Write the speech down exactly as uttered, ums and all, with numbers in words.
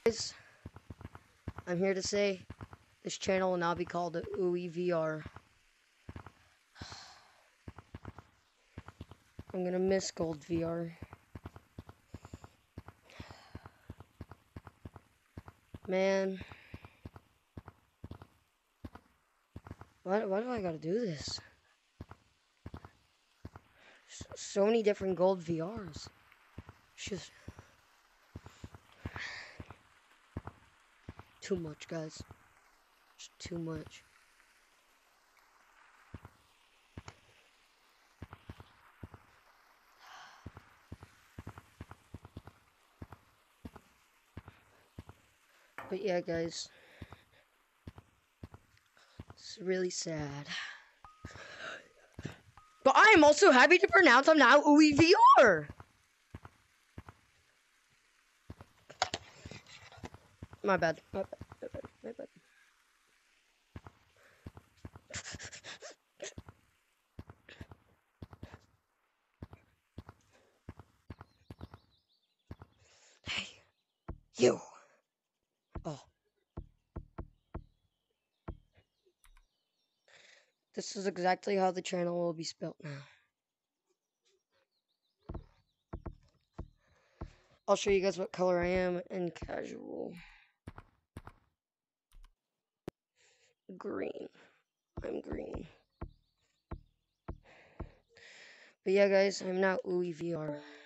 Guys, I'm here to say this channel will now be called O I U Y V R. I'm gonna miss Gold V R. Man. Why, why do I gotta do this? So, so many different Gold V Rs. It's just too much, guys. It's too much. But yeah, guys. It's really sad. But I am also happy to pronounce I'm now O I U Y V R. My bad. My bad. My bad. My bad. Hey, you. Oh. This is exactly how the channel will be spelt now. I'll show you guys what color I am in casual. Green. I'm green. But yeah, guys, I'm now O I U Y V R.